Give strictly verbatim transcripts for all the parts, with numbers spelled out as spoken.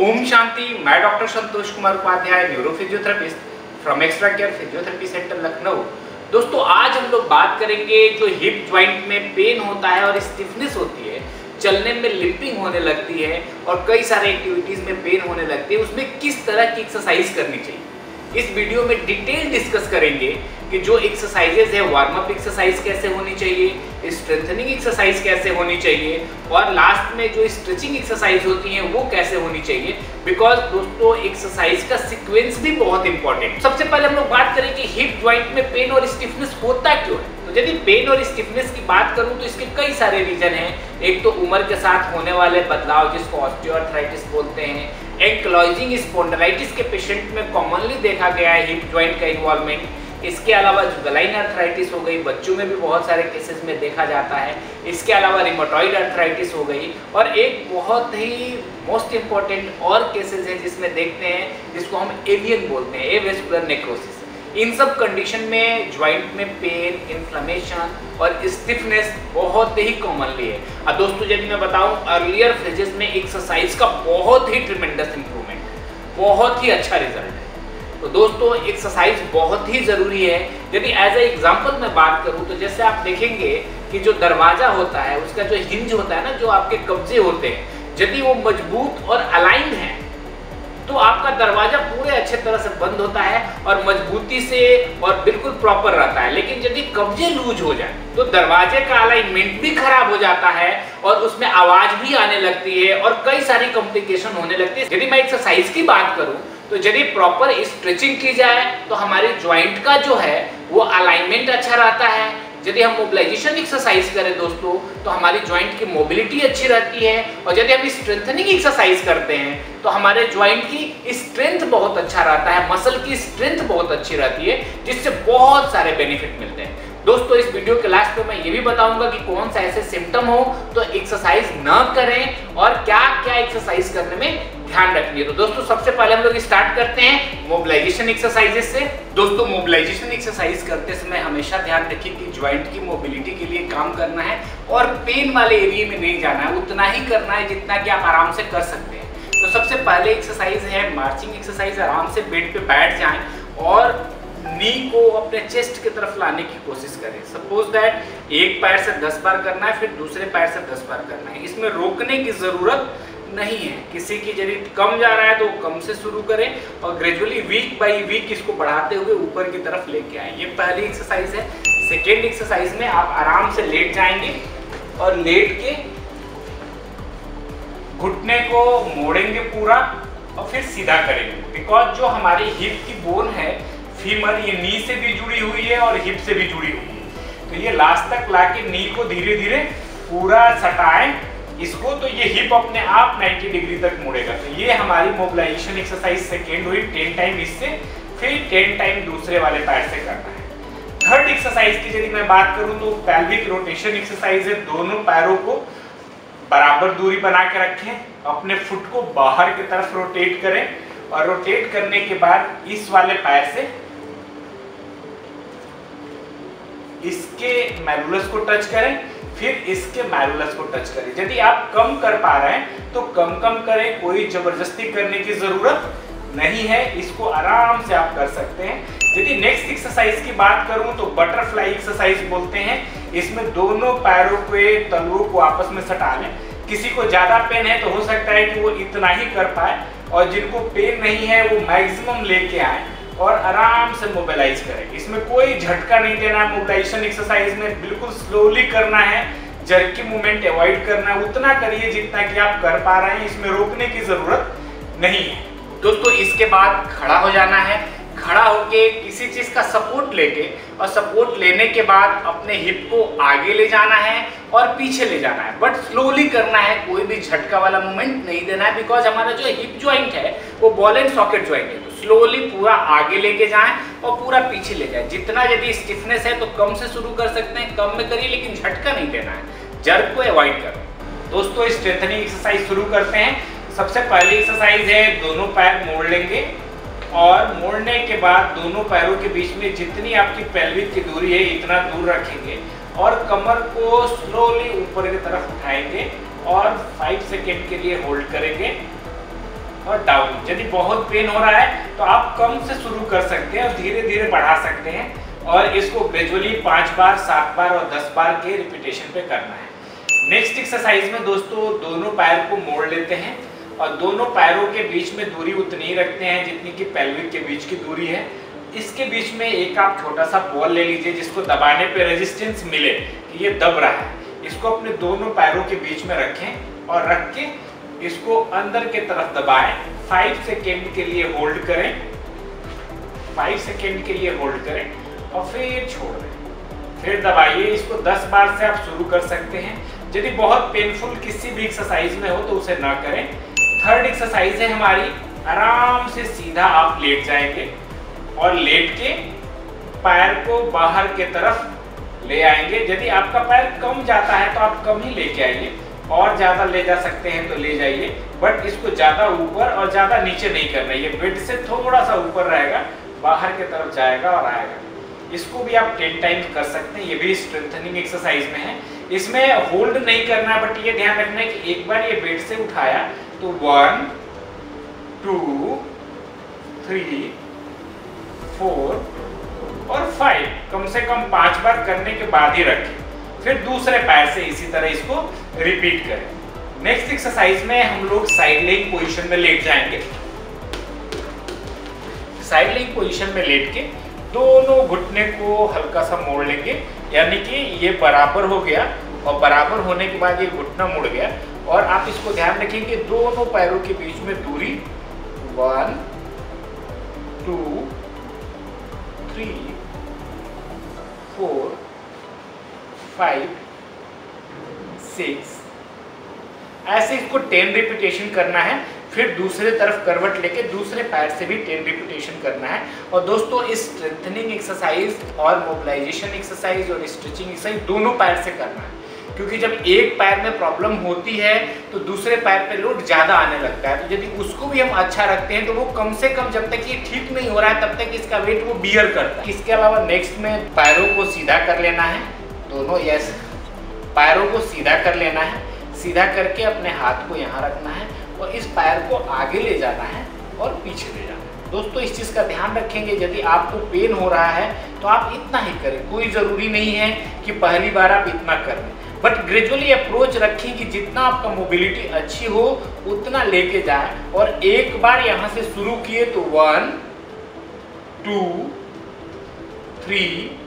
ओम शांति। मैं doctor Santosh Kumar Upadhyay, neuro physiotherapist from extra care physiotherapy centre Lucknow. दोस्तों, आज हम लोग बात करेंगे जो हिप जॉइंट में पेन होता है और स्टिफनेस होती है, चलने में लिंपिंग होने लगती है और कई सारे एक्टिविटीज में पेन होने लगती है, उसमें किस तरह की एक्सरसाइज करनी चाहिए। इस वीडियो में डिटेल डिस्कस करेंगे कि जो एक्सरसाइजेज है, वार्म अप एक्सरसाइज कैसे होनी चाहिए, स्ट्रेंथनिंग एक्सरसाइज कैसे होनी चाहिए और लास्ट में जो स्ट्रेचिंग एक्सरसाइज होती हैं वो कैसे होनी चाहिए। बिकॉज दोस्तों, एक्सरसाइज का सीक्वेंस भी बहुत इंपॉर्टेंट है। सबसे पहले हम लोग बात करें कि हिप जॉइंट में पेन और स्टिफनेस होता क्यों है। तो यदि पेन और स्टिफनेस की बात करूं तो इसके कई सारे रीजन हैं। एक तो उम्र के साथ होने वाले बदलाव जिसको ऑस्टियोआर्थराइटिस बोलते हैं। एंक्लोजिंग स्पॉन्डिलाइटिस के पेशेंट में कॉमनली देखा गया है हिप जॉइंट का इन्वॉल्वमेंट। इसके अलावा जुगलाइन अर्थराइटिस हो गई, बच्चों में भी बहुत सारे केसेस में देखा जाता है। इसके अलावा रिमोटॉइड अर्थराइटिस हो गई और एक बहुत ही मोस्ट इंपॉर्टेंट और केसेस है जिसमें देखते हैं जिसको हम एवियन बोलते हैं, एवेस्कुलर नेक्रोसिस। इन सब कंडीशन में ज्वाइंट में पेन, इन्फ्लेमेशन और स्टिफनेस बहुत ही कॉमनली है। अब दोस्तों, यदि मैं बताऊं अर्लियर फेजेस में एक्सरसाइज का बहुत ही ट्रिमेंडस इंप्रूवमेंट, बहुत ही अच्छा रिजल्ट है। तो दोस्तों, एक्सरसाइज बहुत ही जरूरी है। यदि एज ए एग्जांपल मैं बात करूं तो जैसे आप देखेंगे कि जो दरवाजा होता है उसका जो हिंज होता है ना, जो आपके कब्जे होते हैं, यदि वो मजबूत और अलाइंड है तो आपका दरवाजा पूरे अच्छे तरह से बंद होता है और मजबूती से और बिल्कुल प्रॉपर रहता है। लेकिन यदि कब्जे लूज हो जाए तो दरवाजे का अलाइनमेंट भी खराब हो जाता है और उसमें आवाज भी आने लगती है और कई सारी कॉम्प्लिकेशन होने लगती है। यदि मैं एक्सरसाइज की बात करूं तो यदि प्रॉपर स्ट्रेचिंग की जाए तो हमारे ज्वाइंट का जो है वो अलाइनमेंट अच्छा रहता है। यदि हम मोबिलाइजेशन एक्सरसाइज करें दोस्तों तो हमारी ज्वाइंट की मोबिलिटी अच्छी रहती है और यदि हम स्ट्रेंथनिंग एक्सरसाइज करते हैं तो हमारे ज्वाइंट की स्ट्रेंथ बहुत अच्छा रहता है, मसल की स्ट्रेंथ बहुत अच्छी रहती है, जिससे बहुत सारे बेनिफिट मिलते हैं। दोस्तों, इस वीडियो के लास्ट में मैं ये भी बताऊंगा कि कौन सा ऐसे सिम्टम हो तो एक्सरसाइज न करें और क्या क्या एक्सरसाइज करने में ध्यान रखनी है। तो दोस्तों, सबसे पहले हम लोग स्टार्ट करते हैं मोबिलाइजेशन एक्सरसाइजेस से। दोस्तों, मोबिलाइजेशन एक्सरसाइज करते समय हमेशा ध्यान रखिए कि ज्वाइंट की मोबिलिटी के लिए काम करना है और पेन वाले एरिया में नहीं जाना है, उतना ही करना है जितना कि आप आराम से कर सकते हैं। तो सबसे पहले एक्सरसाइज है मार्चिंग एक्सरसाइज। आराम से बेड पे बैठ जाएं और नी को अपने चेस्ट की तरफ लाने की कोशिश करें। सपोज दैट एक पैर से दस बार करना है, फिर दूसरे पैर से दस बार करना है। इसमें रोकने की जरूरत नहीं है। किसी की यदि कम जा रहा है तो कम से शुरू करें और ग्रेजुअली वीक बाय वीक इसको बढ़ाते हुए ऊपर की तरफ लेके आए। ये पहली एक्सरसाइज है। सेकेंड एक्सरसाइज में आप आराम से लेट जाएंगे और लेट के घुटने को मोड़ेंगे पूरा और फिर सीधा करेंगे। बिकॉज जो हमारी हिप की बोन है, फीमर, ये नी से भी जुड़ी हुई है और हिप से भी जुड़ी हुई है। तो ये लास्ट तक लाके नी को धीरे धीरे पूरा सटाएं इसको, तो ये हिप अपने आप नब्बे डिग्री तक मुड़ेगा। तो ये हमारी मोबिलाइजेशन एक्सरसाइज सेकेंड हुई। टेन टाइम इससे, फिर टेन टाइम दूसरे वाले पैर से करना है। थर्ड एक्सरसाइज की यदि मैं बात करूं तो पेल्विक रोटेशन एक्सरसाइज है। दोनों पैरों को बराबर दूरी बना के रखें, अपने फुट को बाहर की तरफ रोटेट करें और रोटेट करने के बाद इस वाले पैर से इसके मैरुलस को टच करें, फिर इसके मैरुलस को टच करें। यदि आप कम कर पा रहे हैं तो कम कम करें, कोई जबरदस्ती करने की जरूरत नहीं है। इसको आराम से आप कर सकते हैं। यदि नेक्स्ट एक्सरसाइज की बात करूं तो बटरफ्लाई एक्सरसाइज बोलते हैं। इसमें दोनों पैरों के तलवों को आपस में सटा लें। किसी को ज्यादा पेन है तो हो सकता है कि वो इतना ही कर पाए और जिनको पेन नहीं है वो मैक्सिमम लेके आए और आराम से मोबिलाइज करें। इसमें कोई झटका नहीं देना है। मोबिलाइजेशन एक्सरसाइज में बिल्कुल स्लोली करना है, जर्की मूवमेंट अवॉइड करना है। उतना करिए जितना कि आप कर पा रहे हैं, इसमें रोकने की जरूरत नहीं है। दोस्तों, इसके बाद खड़ा हो जाना है। खड़ा होके किसी चीज का सपोर्ट लेके और सपोर्ट लेने के बाद अपने हिप को आगे ले जाना है और पीछे ले जाना है, बट स्लोली करना है। कोई भी झटका वाला मूवमेंट नहीं देना है। बिकॉज हमारा जो हिप ज्वाइंट है वो बॉल एंड सॉकेट ज्वाइंट है। तो स्लोली पूरा आगे लेके जाएं और पूरा पीछे ले जाएं। जितना यदि स्टिफनेस है तो कम से शुरू कर सकते हैं, कम में करिए, लेकिन झटका नहीं देना है। जर्क को अवॉइड करो। दोस्तों, स्ट्रेंथनिंग एक्सरसाइज शुरू करते हैं। सबसे पहली एक्सरसाइज है दोनों पैर मोड़ लेंगे और मोड़ने के बाद दोनों पैरों के बीच में जितनी आपकी पेल्विक की दूरी है इतना दूर रखेंगे और कमर को स्लोली ऊपर की तरफ उठाएंगे और पाँच सेकेंड के लिए होल्ड करेंगे और डाउन। यदि बहुत पेन हो रहा है तो आप कम से शुरू कर सकते हैं और धीरे धीरे बढ़ा सकते हैं और इसको ग्रेजुअली पाँच बार, सात बार और दस बार के रिपीटेशन पे करना है। नेक्स्ट एक्सरसाइज में दोस्तों दोनों पैर को मोड़ लेते हैं और दोनों पैरों के बीच में दूरी उतनी ही रखते हैं जितनी कि पेल्विक के बीच की दूरी है। इसके बीच में एक आप छोटा सा बॉल ले लीजिए जिसको दबाने पे रेजिस्टेंस मिले कि ये दब रहा है। इसको अपने दोनों पैरों के बीच में रखें और रख के इसको अंदर के तरफ दबाएं। फाइव सेकेंड के लिए होल्ड करें, फाइव सेकेंड के लिए होल्ड करें और फिर छोड़ दें। फिर दबाइए। इसको दस बार से आप शुरू कर सकते हैं। यदि बहुत पेनफुल किसी भी एक्सरसाइज में हो तो उसे ना करें। थर्ड एक्सरसाइज है हमारी, आराम से सीधा आप लेट जाएंगे और लेट के पैर को बाहर के तरफ ले आएंगे। यदि आपका पैर कम जाता है तो आप कम ही लेके आइए, और ज्यादा ले जा सकते हैं तो ले जाइए, बट इसको ज्यादा ऊपर और ज्यादा नीचे नहीं करना है। ये बेड से थोड़ा सा ऊपर रहेगा, बाहर के तरफ जाएगा और आएगा। इसको भी आप टेन टाइम्स कर सकते हैं। ये भी स्ट्रेंथनिंग एक्सरसाइज में है। इसमें होल्ड नहीं करना है, बट ये ध्यान रखना है कि एक बार ये बेड से उठाया तो वन टू थ्री फोर और फाइव, कम से कम पांच बार करने के बाद ही रखें। फिर दूसरे पैर से इसी तरह इसको रिपीट करें। नेक्स्ट एक्सरसाइज में हम लोग साइड लेग पोजीशन में लेट जाएंगे। साइड लेग पोजीशन में लेट के दोनों घुटने को हल्का सा मोड़ लेंगे, यानी कि ये बराबर हो गया और बराबर होने के बाद ये घुटना मुड़ गया। और आप इसको ध्यान रखें कि दोनों पैरों के बीच में दूरी one two three four five six, ऐसे इसको टेन रिपीटेशन करना है। फिर दूसरे तरफ करवट लेके दूसरे पैर से भी टेन रिपीटेशन करना है। और दोस्तों इस स्ट्रेंथनिंग एक्सरसाइज और मोबिलाइजेशन एक्सरसाइज और स्ट्रेचिंग एक्सरसाइज दोनों पैर से करना है, क्योंकि जब एक पैर में प्रॉब्लम होती है तो दूसरे पैर पे लोड ज़्यादा आने लगता है। तो यदि उसको भी हम अच्छा रखते हैं तो वो कम से कम जब तक ये ठीक नहीं हो रहा है तब तक इसका वेट वो बियर करता है। इसके अलावा नेक्स्ट में पैरों को सीधा कर लेना है, दोनों यस पैरों को सीधा कर लेना है। सीधा करके अपने हाथ को यहाँ रखना है और इस पैर को आगे ले जाना है और पीछे ले जाना है। दोस्तों इस चीज़ का ध्यान रखेंगे, यदि आपको पेन हो रहा है तो आप इतना ही करें। कोई ज़रूरी नहीं है कि पहली बार आप इतना कर लें, बट ग्रेजुअली अप्रोच रखें कि जितना आपका मोबिलिटी अच्छी हो उतना लेके जाए। और एक बार यहाँ से शुरू किए तो one two three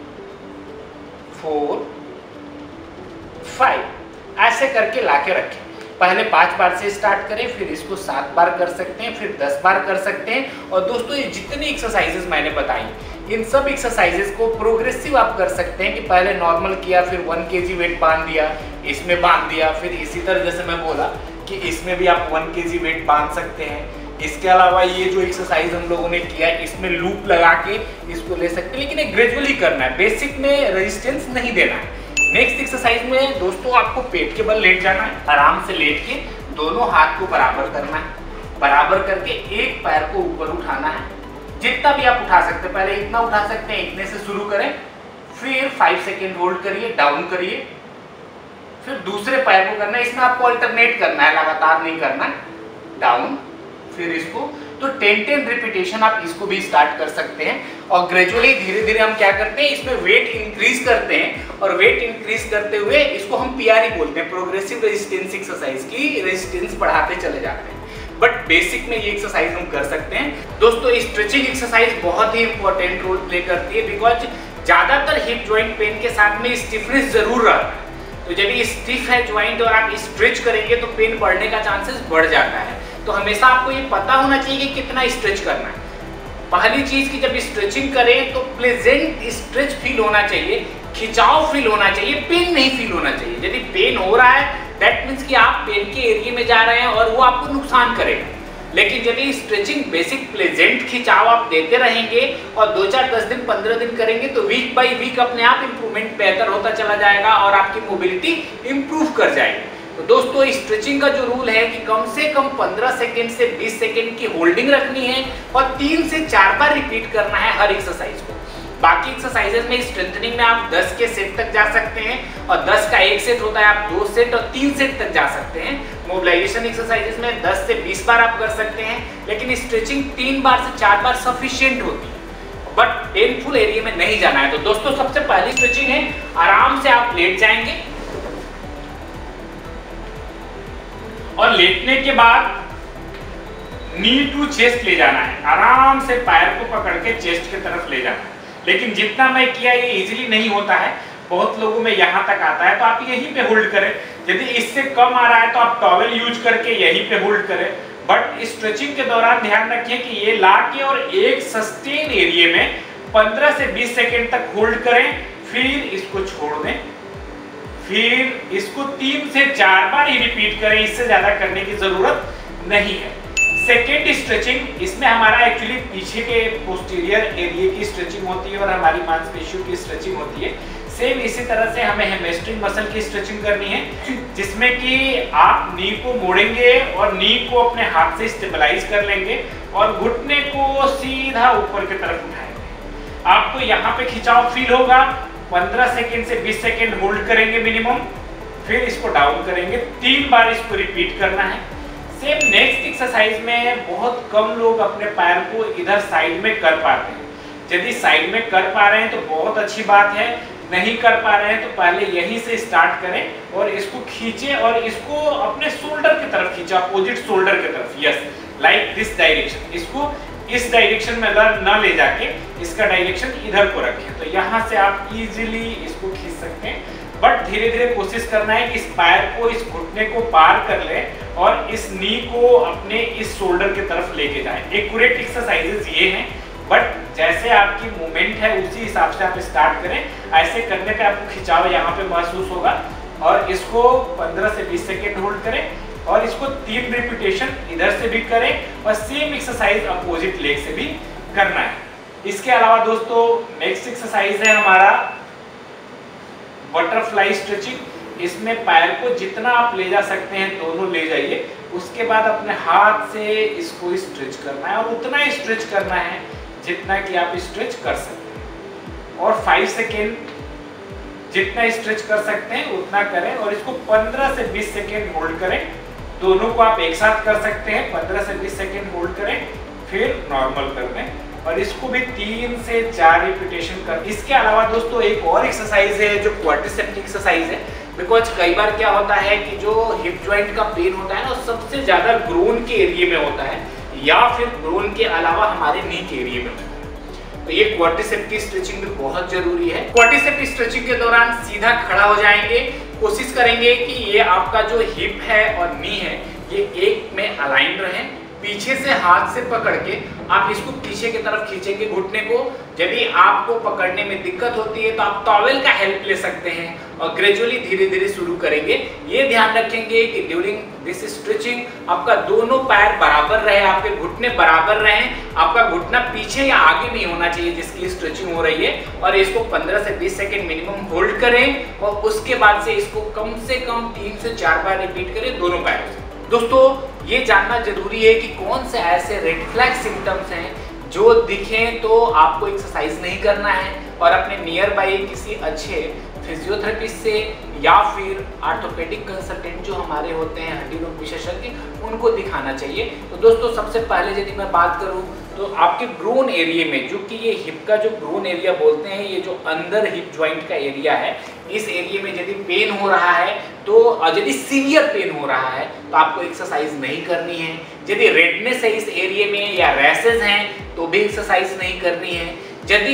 four five ऐसे करके लाके रखें। पहले पांच बार से स्टार्ट करें, फिर इसको सात बार कर सकते हैं, फिर दस बार कर सकते हैं। और दोस्तों ये जितनी एक्सरसाइजेस मैंने बताई इन सब एक्सरसाइजेस को प्रोग्रेसिव आप कर सकते हैं कि पहले नॉर्मल किया, फिर वन केजी वेट बांध दिया, इसमें बांध दिया, फिर इसी तरह जैसे मैं बोला कि इसमें भी आप वन केजी वेट बांध सकते हैं। इसके अलावा ये जो एक्सरसाइज हम लोगों ने किया इसमें लूप लगा के इसको ले सकते हैं, लेकिन ग्रेजुअली करना है, बेसिक में रेजिस्टेंस नहीं देना है। नेक्स्ट एक्सरसाइज में दोस्तों आपको पेट के बल लेट जाना है। आराम से लेट के दोनों हाथ को बराबर करना है। बराबर करके एक पैर को ऊपर उठाना है, जितना भी आप उठा सकते हैं। पहले इतना उठा सकते हैं, इतने से शुरू करें, फिर फाइव सेकेंड होल्ड करिए, डाउन करिए, फिर दूसरे पैर को करना है। इसमें आपको अल्टरनेट करना है, लगातार नहीं करना है। डाउन, फिर इसको, तो टेन टेन रिपीटेशन आप इसको भी स्टार्ट कर सकते हैं। और ग्रेजुअली धीरे धीरे हम क्या करते हैं, इसमें वेट इंक्रीज करते हैं। और वेट इंक्रीज करते हुए इसको हम पीआरई बोलते हैं, प्रोग्रेसिव रेजिस्टेंस एक्सरसाइज की रेजिस्टेंस बढ़ाते चले जाते हैं। बट बेसिक में ये एक्सरसाइज हम कर सकते हैं। दोस्तों स्ट्रेचिंग एक्सरसाइज बहुत ही इंपॉर्टेंट रोल प्ले करती है, बिकॉज ज्यादातर हिप ज्वाइंट पेन के साथ में स्टिफनेस जरूर रहता है। तो जब ये स्टिफ है ज्वाइंट और आप स्ट्रेच करेंगे तो पेन बढ़ने का चांसेस बढ़ जाता है। तो हमेशा आपको ये पता होना चाहिए कि कितना स्ट्रेच करना है। पहली चीज की जब स्ट्रेचिंग करें तो प्लेजेंट स्ट्रेच फील होना चाहिए, खिंचाव फील होना चाहिए, पेन नहीं फील होना चाहिए। यदि पेन हो रहा है दैट मीन्स कि आप पेन के एरिया में जा रहे हैं और वो आपको नुकसान करेगा। लेकिन यदि स्ट्रेचिंग बेसिक प्लेजेंट खिंचाव आप देते रहेंगे और दो चार दस दिन पंद्रह दिन करेंगे तो वीक बाई वीक अपने आप इंप्रूवमेंट बेहतर होता चला जाएगा और आपकी मोबिलिटी इंप्रूव कर जाएगी। तो दोस्तों स्ट्रेचिंग का जो रूल है कि कम से कम पंद्रह सेकंड से बीस सेकंड की होल्डिंग रखनी है और तीन से चार बार रिपीट करना है हर एक्सरसाइज को। बाकी एक्सरसाइजेज में स्ट्रेंथनिंग में आप दस के सेट तक जा सकते हैं और दस का एक सेट होता है, आप दो सेट और तीन सेट तक जा सकते हैं। मोबिलाइजेशन एक्सरसाइजेज में दस से बीस बार आप कर सकते हैं, लेकिन स्ट्रेचिंग तीन बार से चार बार सफिशिएंट होती है, बट पेनफुल एरिया में नहीं जाना है। तो दोस्तों सबसे पहली स्ट्रेचिंग है, आराम से आप लेट जाएंगे और लेटने के बाद नी टू चेस्ट ले जाना है, आराम से पैर को पकड़ के चेस्ट की तरफ ले जाना है। लेकिन जितना मैं किया ये इजीली नहीं होता है, बहुत लोगों में यहाँ तक आता है, तो आप यहीं पे होल्ड करें। यदि इससे कम आ रहा है तो आप टॉवेल यूज करके यहीं पे होल्ड करें, बट स्ट्रेचिंग के दौरान ध्यान रखिए कि ये लाके और एक सस्टेन एरिया में पंद्रह से बीस सेकेंड तक होल्ड करें, फिर इसको छोड़ दें, फिर इसको तीन से चार बार ही रिपीट करें, इससे ज्यादा करने की जरूरत नहीं है। सेकेंड स्ट्रेचिंग, इसमें हमारा एक्चुअली पीछे के पोस्टीरियर एरिया की स्ट्रेचिंग होती है और हमारी मांसपेशियों की स्ट्रेचिंग होती है। सेम इसी तरह से हमें हैमस्ट्रिंग मसल की स्ट्रेचिंग करनी है, जिसमें कि आप नी को मोड़ेंगे और नी को अपने हाथ से स्टेबलाइज कर लेंगे और घुटने को सीधा ऊपर की तरफ उठाएंगे। आपको यहाँ पे खिंचाव फील होगा, पंद्रह सेकेंड से बीस सेकेंड होल्ड करेंगे मिनिमम, फिर इसको डाउन करेंगे, तीन बार इसको रिपीट करना है। सेम नेक्स्ट एक्सरसाइज में बहुत कम लोग अपने पैर को इधर साइड में कर पाते हैं। यदि साइड में कर पा रहे हैं तो बहुत अच्छी बात है, नहीं कर पा रहे हैं तो पहले यहीं से स्टार्ट करें और इसको खींचे और इसको अपने शोल्डर की तरफ खींचे, अपोजिट शोल्डर की तरफ, यस लाइक दिस डायरेक्शन। इसको इस डायरेक्शन में अगर न ले जाके इसका डायरेक्शन इधर को रखें, तो यहाँ से आप इजीली इसको खींच सकते हैं। बट धीरे धीरे कोशिश करना है कि इस पैर को, इस घुटने को पार कर ले और इस नी को अपने इस शोल्डर की तरफ लेके जाए। एक्यूरेट एक्सरसाइजेस ये हैं, बट जैसे आपकी मूवमेंट है उसी हिसाब से आप स्टार्ट करें। ऐसे करने पे आपको खिंचाव यहाँ पे महसूस होगा और इसको पंद्रह से बीस सेकेंड होल्ड करें और इसको तीन रिपीटेशन इधर से भी करें और सेम एक्सरसाइज अपोजिट लेग से भी करना है। इसके अलावा दोस्तों नेक्स्ट एक्सरसाइज है हमारा बटरफ्लाई स्ट्रेचिंग। इसमें पैर को जितना आप ले जा सकते हैं दोनों ले जाइए, उसके बाद अपने हाथ से इसको स्ट्रेच करना है और उतना ही स्ट्रेच करना है जितना कि आप स्ट्रेच कर सकते हैं और फाइव सेकेंड जितना स्ट्रेच कर सकते हैं उतना करें और इसको पंद्रह से बीस सेकेंड होल्ड करें। दोनों को आप एक साथ कर सकते हैं, पंद्रह से बीस सेकेंड होल्ड करें फिर नॉर्मल कर दें और इसको भी तीन से चार रिपीटेशन कर। इसके अलावा दोस्तों एक और एक्सरसाइज है जो क्वाड्रिसेप्स एक्सरसाइज है, बिकॉज कई बार क्या होता है कि जो हिप जॉइंट का पेन होता है ना सबसे ज्यादा ग्रोन के एरिया में होता है या फिर ग्रोन के अलावा हमारे नी के एरिया में होता है, तो ये क्वाड्रिसेप्स की स्ट्रेचिंग भी बहुत जरूरी है। क्वाड्रिसेप्स स्ट्रेचिंग के दौरान सीधा खड़ा हो जाएंगे, कोशिश करेंगे कि ये आपका जो हिप है और नी है ये एक में अलाइन रहे। पीछे से हाथ से पकड़ के आप इसको पीछे की तरफ खींचेंगे घुटने को। यदि आपको पकड़ने में दिक्कत होती है तो आप टॉवेल का हेल्प ले सकते हैं और ग्रेजुअली धीरे धीरे शुरू करेंगे। ये ध्यान रखेंगे कि ड्यूरिंग दिस स्ट्रेचिंग आपका दोनों पैर बराबर रहे, आपके घुटने बराबर रहे, आपका घुटना पीछे या आगे नहीं होना चाहिए जिसकी स्ट्रेचिंग हो रही है। और इसको पंद्रह से बीस सेकेंड मिनिमम होल्ड करें और उसके बाद से इसको कम से कम तीन से चार बार रिपीट करें दोनों पैरों से। दोस्तों ये जानना जरूरी है कि कौन से ऐसे रेड फ्लैग सिम्टम्स हैं जो दिखें तो आपको एक्सरसाइज नहीं करना है और अपने नियर बाई किसी अच्छे फिजियोथेरेपिस्ट से या फिर ऑर्थोपेडिक कंसल्टेंट जो हमारे होते हैं हड्डी रोग विशेषज्ञ उनको दिखाना चाहिए। तो दोस्तों सबसे पहले यदि मैं बात करूं तो आपके ग्रोन एरिया में, जो कि ये हिप का जो ग्रोन एरिया बोलते हैं, ये जो अंदर हिप जॉइंट का एरिया है, इस एरिया में यदि पेन हो रहा है तो यदि सीवियर पेन हो रहा है तो आपको एक्सरसाइज नहीं करनी है। यदि रेडनेस है इस एरिया में या रैसेस हैं तो भी एक्सरसाइज नहीं करनी है। यदि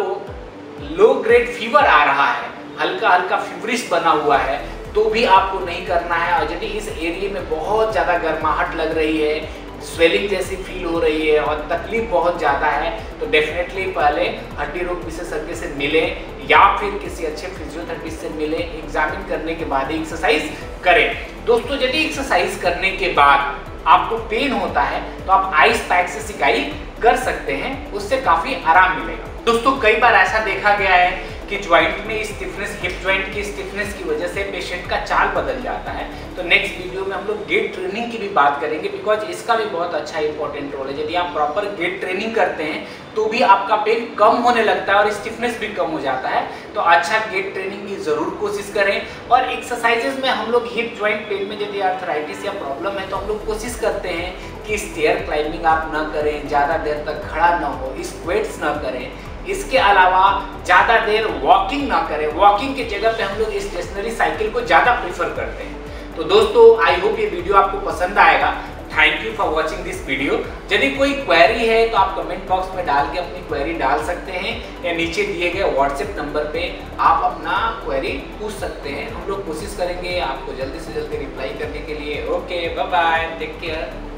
आपको लो ग्रेड फीवर आ रहा है, हल्का हल्का फीवरिश बना हुआ है तो भी आपको नहीं करना है। और यदि इस एरिया में बहुत ज़्यादा गर्माहट लग रही है, स्वेलिंग जैसी फील हो रही है और तकलीफ बहुत ज़्यादा है तो डेफिनेटली पहले हड्डी रोग विशेषज्ञ से मिलें या फिर किसी अच्छे फिजियोथेरेपिस्ट से मिलें। एग्जामिन करने के बाद ही एक्सरसाइज करें। दोस्तों यदि एक्सरसाइज करने के बाद आपको पेन होता है तो आप आइस पैक से सिकाई कर सकते हैं, उससे काफ़ी आराम मिलेगा। दोस्तों कई बार ऐसा देखा गया है कि ज्वाइंट में स्टिफनेस, हिप ज्वाइंट की स्टिफनेस की वजह से पेशेंट का चाल बदल जाता है। तो नेक्स्ट वीडियो में हम लोग गेट ट्रेनिंग की भी बात करेंगे, बिकॉज इसका भी बहुत अच्छा इंपॉर्टेंट रोल है। यदि आप प्रॉपर गेट ट्रेनिंग करते हैं तो भी आपका पेन कम होने लगता है और स्टिफनेस भी कम हो जाता है। तो अच्छा गेट ट्रेनिंग की जरूर कोशिश करें। और एक्सरसाइजेज में हम लोग हिप ज्वाइंट पेन में यदि आर्थराइटिस या प्रॉब्लम है तो हम लोग कोशिश करते हैं कि स्टेयर क्लाइंबिंग आप ना करें, ज़्यादा देर तक खड़ा ना हो, स्क्वेट्स ना करें। इसके अलावा ज़्यादा देर वॉकिंग ना करें। वॉकिंग की जगह पे हम लोग स्टेशनरी साइकिल को ज़्यादा प्रीफर करते हैं। तो दोस्तों आई होप ये वीडियो आपको पसंद आएगा। Thank you for watching this video. यदि कोई क्वेरी है तो आप कमेंट बॉक्स में डाल के अपनी क्वेरी डाल सकते हैं, या नीचे दिए गए व्हाट्सएप नंबर पे आप अपना क्वेरी पूछ सकते हैं। हम लोग कोशिश करेंगे आपको जल्दी से जल्दी रिप्लाई करने के लिए। Okay, bye bye, take care.